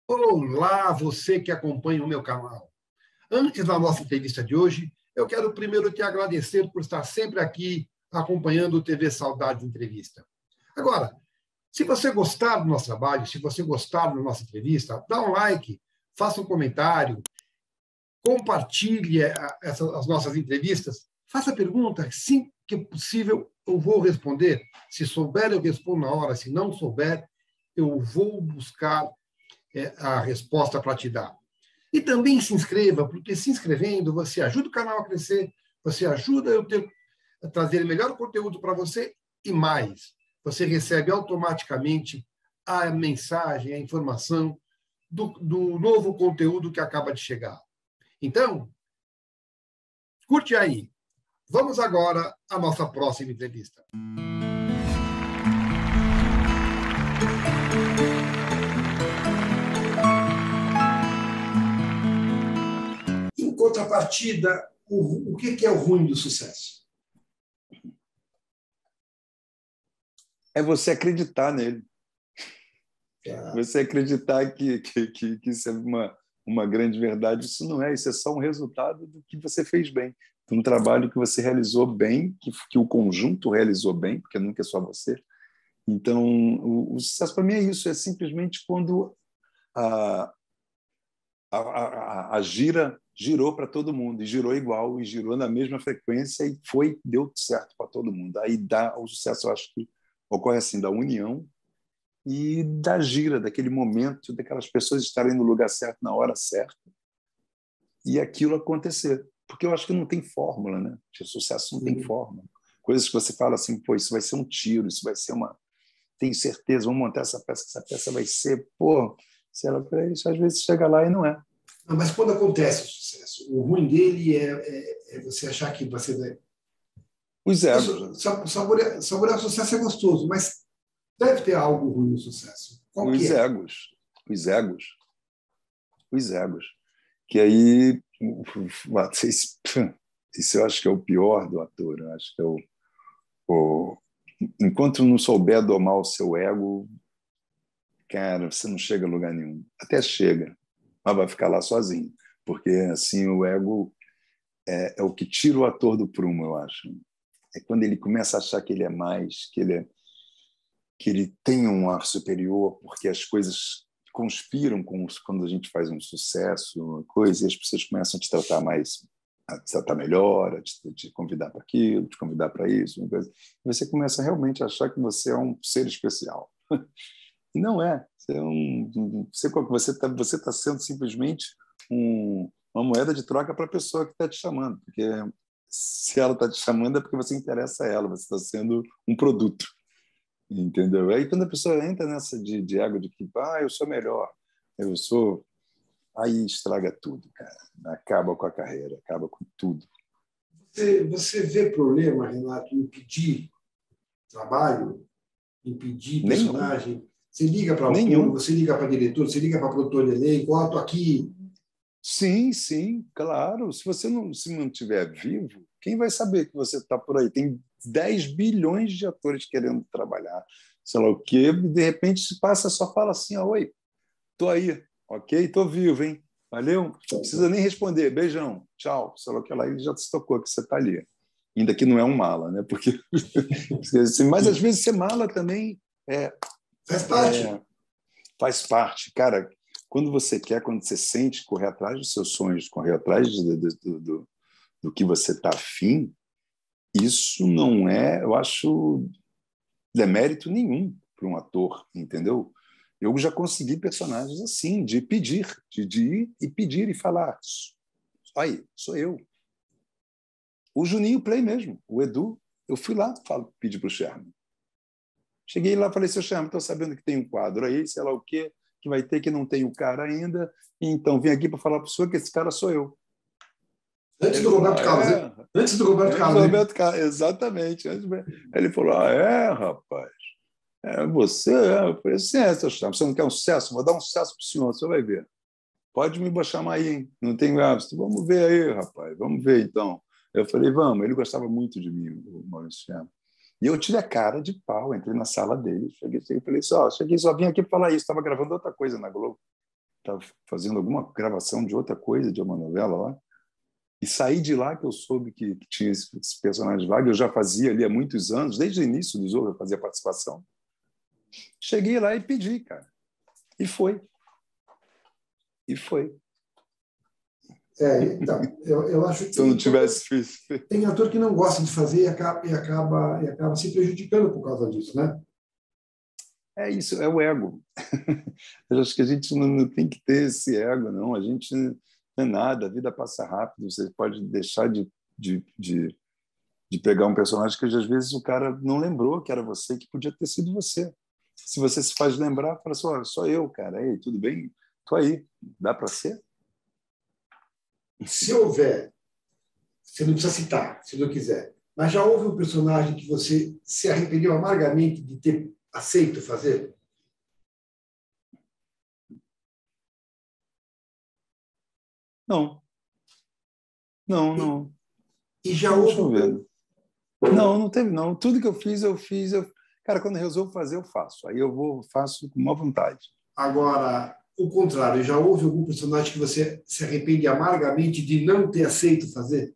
Olá, você que acompanha o meu canal. Antes da nossa entrevista de hoje, eu quero primeiro te agradecer por estar sempre aqui acompanhando o TV Saudades Entrevista. Agora, se você gostar do nosso trabalho, se você gostar da nossa entrevista, dá um like, faça um comentário, compartilhe as nossas entrevistas, faça pergunta, sim que é possível, eu vou responder. Se souber, eu respondo na hora, se não souber, eu vou buscar a resposta para te dar. E também se inscreva, porque se inscrevendo, você ajuda o canal a crescer, você ajuda a trazer melhor conteúdo para você e mais. Você recebe automaticamente a mensagem, a informação do novo conteúdo que acaba de chegar. Então, curte aí. Vamos agora à nossa próxima entrevista. Em contrapartida, o que é o ruim do sucesso? É você acreditar nele. Você acreditar que isso é uma grande verdade. Isso não é, isso é só um resultado do que você fez bem, de um trabalho que você realizou bem, que o conjunto realizou bem, porque nunca é só você. Então, o sucesso para mim é isso, é simplesmente quando a gira girou para todo mundo, e girou igual, e girou na mesma frequência, e deu certo para todo mundo. Aí o sucesso, eu acho que ocorre assim, da união e da gira, daquele momento, daquelas pessoas estarem no lugar certo, na hora certa, e aquilo acontecer. Porque eu acho que não tem fórmula, né? O sucesso não tem fórmula. Coisas que você fala assim, pô, isso vai ser um tiro, isso vai ser uma... Tenho certeza, vamos montar essa peça vai ser, pô, se ela para isso, às vezes chega lá e não é. Mas quando acontece o sucesso, o ruim dele é você achar que você vai... Os egos. Saborear o sucesso é gostoso, mas deve ter algo ruim no sucesso. Qual que é? Os egos. Que aí, isso eu acho que é o pior do ator. Eu acho que enquanto não souber domar o seu ego, cara, você não chega a lugar nenhum. Até chega, mas vai ficar lá sozinho. Porque, assim, o ego é o que tira o ator do prumo, eu acho. É quando ele começa a achar que ele é mais, que ele tem um ar superior, porque as coisas conspiram quando a gente faz um sucesso, uma coisa, e as pessoas começam a te tratar a te tratar melhor, a te convidar para aquilo, te convidar para isso, uma coisa. E você começa realmente a achar que você é um ser especial. E não é. Você tá sendo simplesmente uma moeda de troca para a pessoa que está te chamando, porque se ela está te chamando é porque você interessa a ela, você está sendo um produto. Entendeu? Aí quando a pessoa entra nessa de ego de que eu sou melhor, eu sou, aí estraga tudo, cara. Acaba com a carreira, acaba com tudo. Você vê problema, Renato, em pedir trabalho, em pedir personagem? Nenhum. Você liga para autor, você liga para diretor, você liga para produtor de elenco, estou aqui. Sim, claro. Se você não se mantiver vivo, quem vai saber que você está por aí? Tem 10 bilhões de atores querendo trabalhar, sei lá o quê, e de repente se passa, só fala assim, oi, tô aí, ok? Tô vivo, hein? Valeu? Não precisa nem responder, beijão, tchau, sei lá o que lá, ele já se tocou que você está ali. Ainda que não é um mala, né? Porque, mas às vezes ser mala também faz parte. Faz parte. Cara, quando você quer, quando você sente correr atrás dos seus sonhos, correr atrás do que você está afim, isso não é, eu acho, demérito nenhum para um ator, entendeu? Eu já consegui personagens assim, de pedir, de ir e pedir e falar, aí, sou eu. O Juninho Play mesmo, o Edu, eu fui lá, pedi para o Sherman. Cheguei lá e falei, seu Sherman, estou sabendo que tem um quadro aí, sei lá o quê, que vai ter, que não tem o cara ainda, então vim aqui para falar para o senhor que esse cara sou eu. Antes do Roberto Carlos, hein? Antes do Roberto Carlos. Exatamente. Aí ele falou, rapaz, você? Eu falei, seu Sherman, você não quer um sucesso? Vou dar um sucesso para o senhor, você vai ver. Pode me chamar aí, hein? Não tenho hábito. Vamos ver aí, rapaz, vamos ver então. Eu falei, vamos. Ele gostava muito de mim, o Maurício Sherman. E eu tive a cara de pau, entrei na sala dele, cheguei e falei, cheguei, só vim aqui para falar isso, estava gravando outra coisa na Globo. estava fazendo alguma gravação de outra coisa, de uma novela lá. E saí de lá que eu soube que tinha esse personagem vago. Eu já fazia ali há muitos anos, desde o início do Zorro, eu fazia participação. Cheguei lá e pedi, cara. E foi. E foi. Então, eu acho que Se eu não tivesse feito. tem ator que não gosta de fazer e acaba se prejudicando por causa disso, né? É isso, é o ego. Eu acho que a gente não tem que ter esse ego, não. A gente não é nada, a vida passa rápido. Você pode deixar de pegar um personagem que às vezes o cara não lembrou que era você, que podia ter sido você. Se você se faz lembrar, fala assim, sou eu, cara. Ei, tudo bem? Tô aí. Dá para ser? Se houver, você não precisa citar, se não quiser, mas já houve um personagem que você se arrependeu amargamente de ter aceito fazer? Não. Não. E já Deixa houve eu ver. Não teve, não. Tudo que eu fiz, eu fiz. Cara, quando eu resolvo fazer, eu faço. Aí faço com má vontade. Agora, o contrário, já houve algum personagem que você se arrepende amargamente de não ter aceito fazer?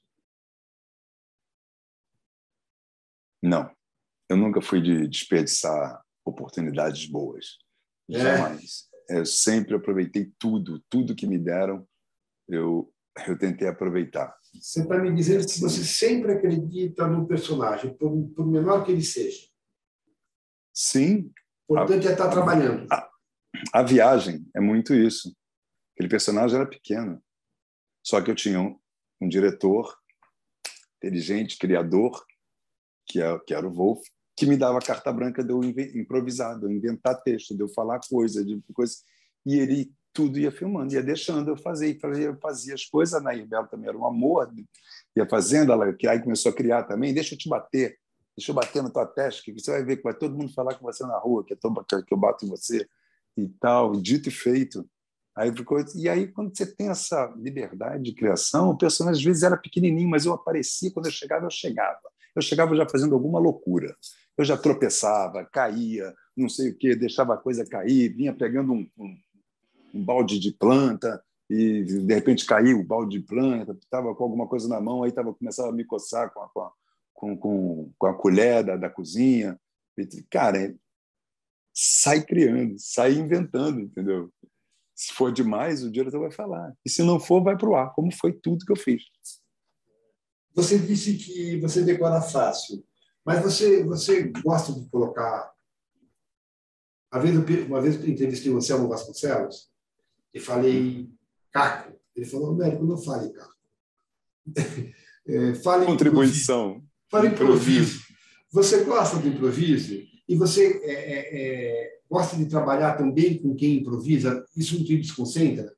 Não. Eu nunca fui de desperdiçar oportunidades boas. Jamais. Eu sempre aproveitei tudo que me deram, eu tentei aproveitar. Você está me dizendo que você sempre acredita no personagem, por menor que ele seja. Sim. O importante é estar trabalhando. A viagem é muito isso. Aquele personagem era pequeno. Só que eu tinha um diretor inteligente, criador, que era o Wolf, que me dava carta branca de eu improvisar, de eu inventar texto, de eu falar coisa. E ele tudo ia filmando, ia deixando eu fazer. Eu fazia as coisas. A Nair Belo também era um amor. Ia fazendo, ela aí começou a criar também. Deixa eu bater na tua testa, que você vai ver que vai todo mundo falar com você na rua, que eu bato em você e tal. Dito e feito. E aí, quando você tem essa liberdade de criação, o personagem às vezes era pequenininho, mas eu aparecia, quando eu chegava. Eu chegava já fazendo alguma loucura. Eu já tropeçava, caía, não sei o quê, deixava a coisa cair, vinha pegando um balde de planta e, de repente, caiu o balde de planta, estava com alguma coisa na mão, aí começava a me coçar com a colher da cozinha. Cara, sai criando, sai inventando, entendeu? Se for demais, o diretor vai falar. E se não for, vai para o ar, como foi tudo que eu fiz. Você disse que você decora fácil, mas você gosta de colocar... Uma vez eu entrevistei o Anselmo Vasconcelos e falei Caco. Ele falou, médico, não fale Caco. Fale contribuição. Improviso. Fale improviso. Você gosta do improviso? E você gosta de trabalhar também com quem improvisa? Isso não te desconcentra?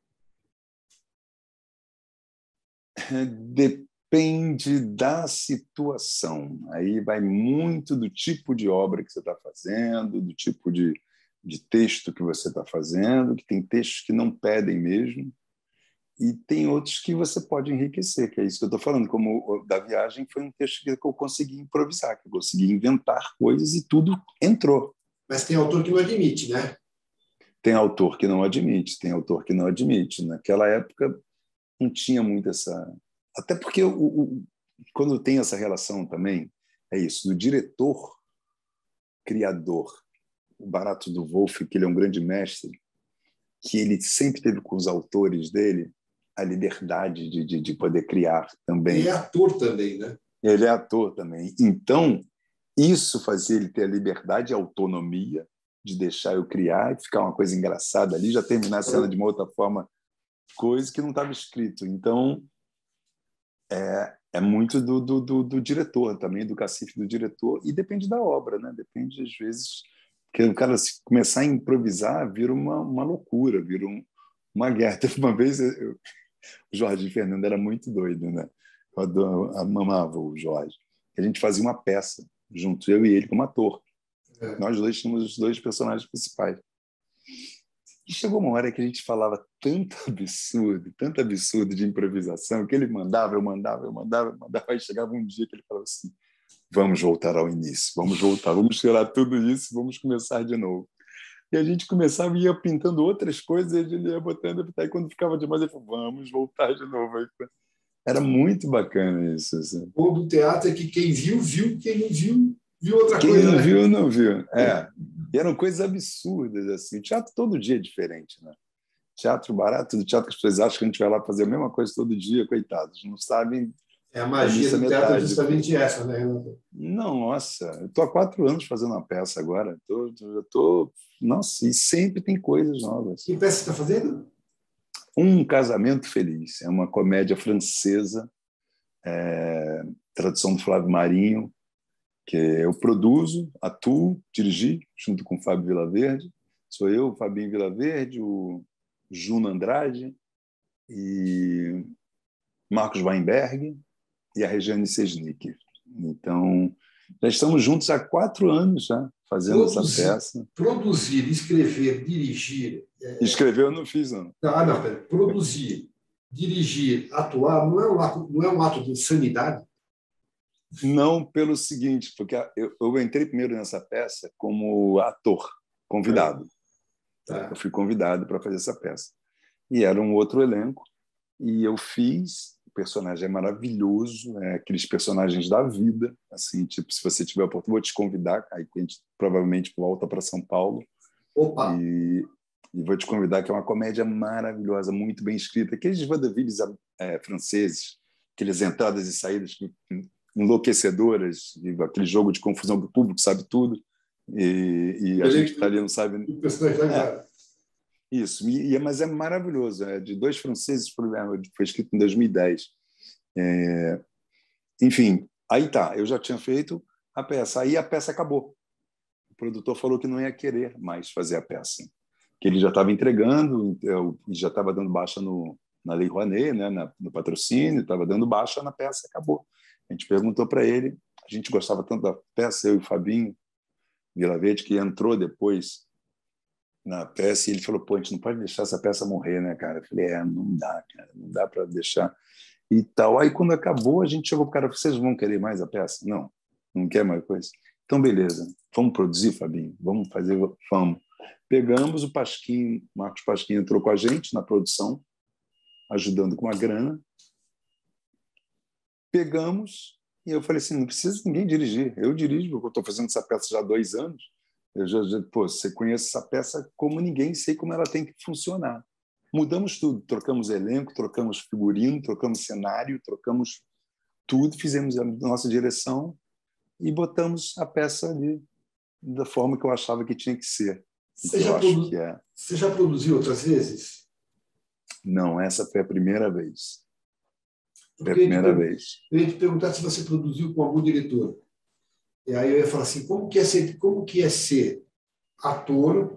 Depende da situação. Aí vai muito do tipo de obra que você está fazendo, do tipo de texto que você está fazendo, que tem textos que não pedem mesmo, e tem outros que você pode enriquecer, que é isso que eu estou falando. Como o da viagem, foi um texto que eu consegui improvisar, que eu consegui inventar coisas e tudo entrou. Mas tem autor que não admite, né? Tem autor que não admite, tem autor que não admite. Naquela época não tinha muito essa... Até porque quando tem essa relação também, é isso, do diretor, criador, o Barato do Wolff, que ele é um grande mestre, que ele sempre teve com os autores dele a liberdade de poder criar também. Ele é ator também, né? Ele é ator também. Então, isso fazia ele ter a liberdade e a autonomia de deixar eu criar e ficar uma coisa engraçada ali, já terminar a cena de uma outra forma, coisa que não estava escrito. Então, é muito do diretor também, do cacife do diretor, e depende da obra, né? Depende, às vezes, que o cara, se começar a improvisar, vira uma loucura, vira uma guerra. Teve uma vez, o Jorge Fernando era muito doido, né? Eu amava o Jorge. A gente fazia uma peça junto, eu e ele, como ator. Nós dois tínhamos os dois personagens principais. E chegou uma hora que a gente falava tanto absurdo de improvisação, que ele mandava, eu mandava. Aí chegava um dia que ele falava assim: vamos voltar ao início, vamos voltar, vamos tirar tudo isso, vamos começar de novo. E a gente começava e ia pintando outras coisas, e a gente ia botando, aí quando ficava demais, ele falou, vamos voltar de novo. Era muito bacana isso. Assim. O bom do teatro é que quem viu, viu, quem não viu, viu outra Quem coisa, não né? viu, não viu. É. E eram coisas absurdas, assim. O teatro todo dia é diferente, né? Teatro barato, do teatro que as pessoas acham que a gente vai lá fazer a mesma coisa todo dia, coitados. Não sabem É a da magia missa do teatro é metade. justamente essa, né, Renato? Não, nossa, eu estou há 4 anos fazendo uma peça agora. Eu tô, nossa, e sempre tem coisas novas. Que peça você está fazendo? Um Casamento Feliz. É uma comédia francesa, tradução do Flávio Marinho, que eu produzo, atuo, dirigi, junto com o Fábio Vilaverde. Sou eu, o Fabinho Vilaverde, o Juno Andrade e Marcos Weinberg e a Regiane Sesnick. Então, já estamos juntos há 4 anos já, fazendo essa peça. Produzir, escrever, dirigir. Escrever eu não fiz, não. Ah, não, pera. Produzir, dirigir, atuar, não é um ato de insanidade? Não pelo seguinte, porque eu entrei primeiro nessa peça como ator, convidado. Tá. Eu fui convidado para fazer essa peça. E era um outro elenco, e eu fiz. O personagem é maravilhoso, aqueles personagens da vida, assim, tipo, se você tiver a oportunidade, vou te convidar, aí a gente provavelmente volta para São Paulo. Opa! E vou te convidar, que é uma comédia maravilhosa, muito bem escrita, aqueles vaudevilles franceses, aquelas entradas e saídas enlouquecedoras, aquele jogo de confusão que o público sabe tudo, e a gente que está ali não sabe. O personagem Isso, mas é maravilhoso. É de 2 franceses, foi escrito em 2010. Enfim, aí tá, eu já tinha feito a peça. Aí a peça acabou. O produtor falou que não ia querer mais fazer a peça, que ele já estava entregando, já estava dando baixa na Lei Rouanet, né, no patrocínio, estava dando baixa na peça, acabou. A gente perguntou para ele, a gente gostava tanto da peça, eu e o Fabinho Vilaverde, que entrou depois na peça, e ele falou, pô, a gente não pode deixar essa peça morrer, né, cara? Eu falei, não dá, cara, não dá para deixar. E tal. Aí, quando acabou, a gente chegou para o cara, vocês vão querer mais a peça? Não, não quer mais coisa. Então, beleza, vamos produzir, Fabinho? Vamos fazer, vamos. Pegamos o Pasquim, Marcos Pasquim entrou com a gente na produção, ajudando com a grana. Pegamos, e eu falei assim, não precisa ninguém dirigir, eu dirijo, porque eu estou fazendo essa peça já há 2 anos, você conhece essa peça como ninguém, sei como ela tem que funcionar. Mudamos tudo, trocamos elenco, trocamos figurino, trocamos cenário, trocamos tudo, fizemos a nossa direção e botamos a peça ali da forma que eu achava que tinha que ser. Você já produziu outras vezes? Não, essa foi a primeira vez. Foi a Eu primeira vez. Eu ia te perguntar se você produziu com algum diretor. E aí eu ia falar assim, como que é ser ator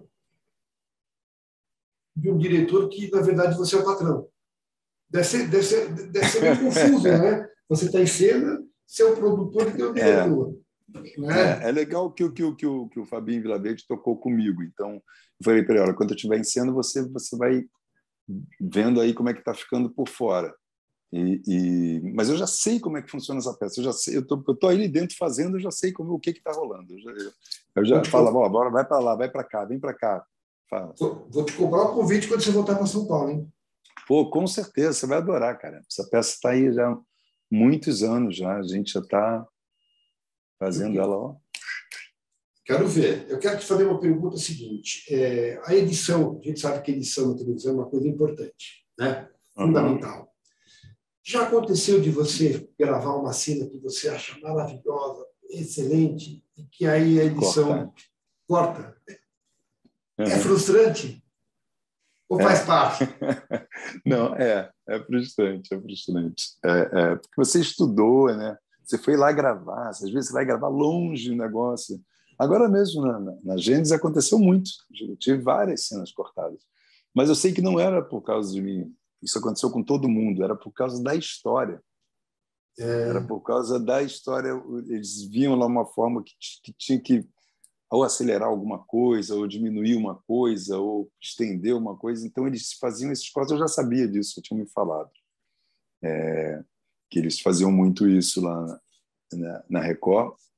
de um diretor que, na verdade, você é o patrão? Deve ser meio confuso, né? Você está em cena, você é o produtor e tem o diretor. É legal que o Fabinho Vilaverde tocou comigo. Então, eu falei para ele, olha, quando eu estiver em cena, você vai vendo aí como é que está ficando por fora. Mas eu já sei como é que funciona essa peça. Eu já sei, eu tô aí dentro fazendo, eu já sei o que está rolando. Eu já falo, bora, vai para lá, vai para cá, vem para cá. Fala. Vou te cobrar o convite quando você voltar para São Paulo, hein? Pô, com certeza, você vai adorar, cara. Essa peça está aí já há muitos anos já. A gente já está fazendo ela, ó. Quero ver. Eu quero te fazer uma pergunta seguinte. A edição, a gente sabe que a edição na televisão é uma coisa importante, né? Fundamental. Já aconteceu de você gravar uma cena que você acha maravilhosa, excelente, e que aí a edição corta? É frustrante? Ou faz parte? Não, é frustrante, é frustrante. Porque você estudou, né? Você foi lá gravar, às vezes você vai gravar longe o negócio. Agora mesmo, na Gênesis, aconteceu muito. Eu tive várias cenas cortadas. Mas eu sei que não era por causa de mim. Isso aconteceu com todo mundo. Era por causa da história. Era por causa da história. Eles viam lá uma forma que tinha que ou acelerar alguma coisa, ou diminuir uma coisa, ou estender uma coisa. Então, eles faziam esses cortes. Eu já sabia disso, eu tinha me falado. Que eles faziam muito isso lá na Record.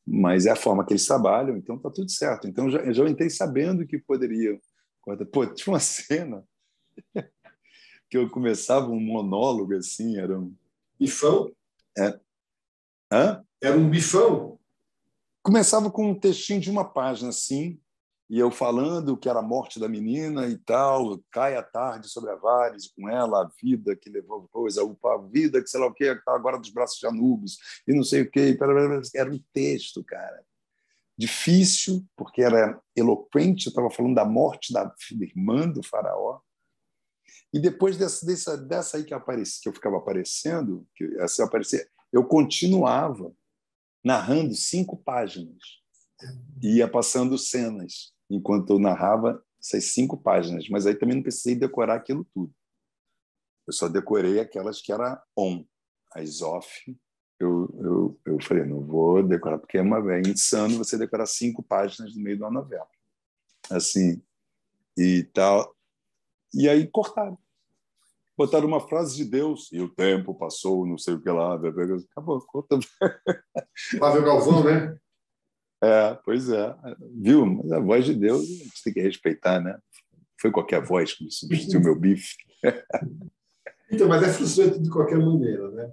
mas é a forma que eles trabalham, então está tudo certo. Então já entrei sabendo que poderia. Pô, tinha uma cena que eu começava um monólogo assim, era um Bifão? é, hã? Era um bifão? Começava com um textinho de uma página assim, e eu falando que era a morte da menina e tal, cai a tarde sobre a Vares, com ela a vida que levou coisa, a vida que sei lá o que está agora dos braços de Anubis e não sei o que, era um texto, cara, difícil porque era eloquente, eu estava falando da morte da irmã do faraó. E depois dessa aí que eu ficava aparecendo, que essa aparecia, eu continuava narrando 5 páginas. Ia passando cenas enquanto eu narrava essas 5 páginas. Mas aí também não precisei decorar aquilo tudo. Eu só decorei aquelas que era on. As off, eu falei, não vou decorar, porque é insano você decorar 5 páginas no meio de uma novela. Assim, e tal. E aí cortaram. Botaram uma frase de Deus, e o tempo passou, não sei o que lá, acabou, conta. Flávio Galvão, né? Pois é. Viu? Mas a voz de Deus a gente tem que respeitar, né? Foi qualquer voz que substituiu meu bife. Então, mas é frustrante de qualquer maneira, né?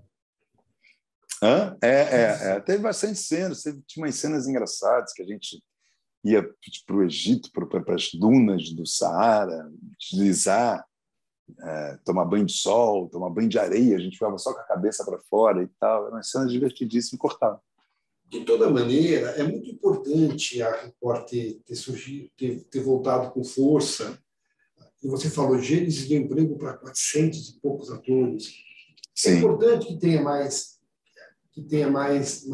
Teve bastante cenas, tinha umas cenas engraçadas que a gente ia para o Egito, para as dunas do Saara, deslizar, tomar banho de sol, tomar banho de areia, a gente ficava só com a cabeça para fora e tal. Eram umas cenas divertidíssimas e cortavam. De toda maneira, é muito importante a Record ter surgido, ter voltado com força. E você falou, Gênesis deu emprego para 400 e poucos atores. Sim. É importante que tenha mais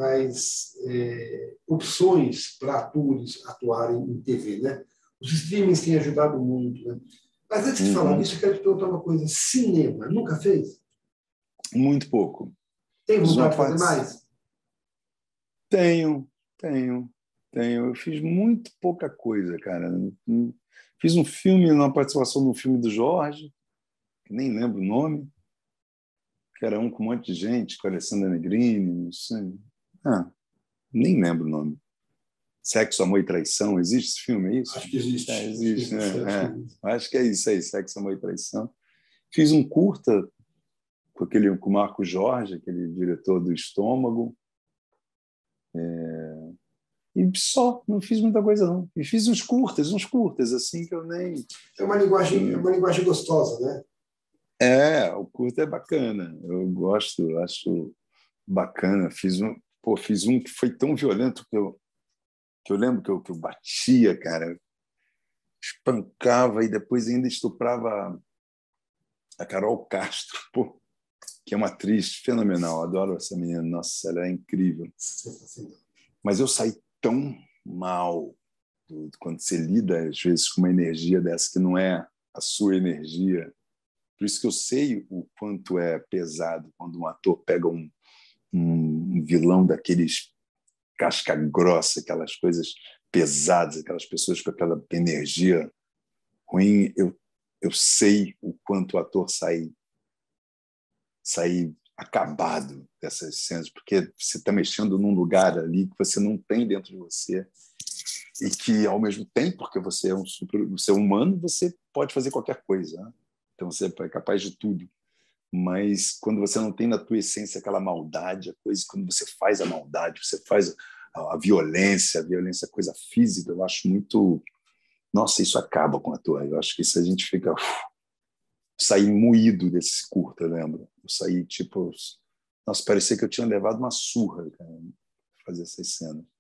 opções para atores atuarem em TV, né? Os streamings têm ajudado muito, né? Mas antes de falar disso, eu quero te perguntar uma coisa. Cinema, nunca fez? Muito pouco. Tem vontade de fazer mais? Tenho. Eu fiz muito pouca coisa, cara. Fiz um filme, uma participação no filme do Jorge, que nem lembro o nome, que era um com um monte de gente, com a Alessandra Negrini, não sei. Nem lembro o nome. Sexo, Amor e Traição. Existe esse filme, é isso? Acho que existe. Existe, né? Acho que é isso aí, Sexo, Amor e Traição. Fiz um curta com o Marco Jorge, aquele diretor do Estômago. E só, não fiz muita coisa, não. E fiz uns curtas, assim, que eu nem... É uma linguagem gostosa, né? O curta é bacana. Eu gosto, acho bacana. Fiz um que foi tão violento que eu lembro que eu batia, cara, espancava e depois ainda estuprava a Carol Castro, que é uma atriz fenomenal. Adoro essa menina. Nossa, ela é incrível. Mas eu saí tão mal quando você lida, às vezes, com uma energia dessa que não é a sua energia. Por isso que eu sei o quanto é pesado quando um ator pega um vilão daqueles casca grossa, aquelas coisas pesadas, aquelas pessoas com aquela energia ruim. Eu sei o quanto o ator sai acabado dessas cenas, porque você está mexendo num lugar ali que você não tem dentro de você e que, ao mesmo tempo, porque você é um ser humano, você pode fazer qualquer coisa, né? Então você é capaz de tudo. Mas quando você não tem na tua essência aquela maldade, a coisa, quando você faz a maldade, você faz a violência é coisa física, eu acho muito... Nossa, isso acaba com a tua... Eu acho que isso a gente fica... Saí moído desse curta, lembro. Eu saí, tipo... Nossa, parecia que eu tinha levado uma surra, cara, fazer essas cenas.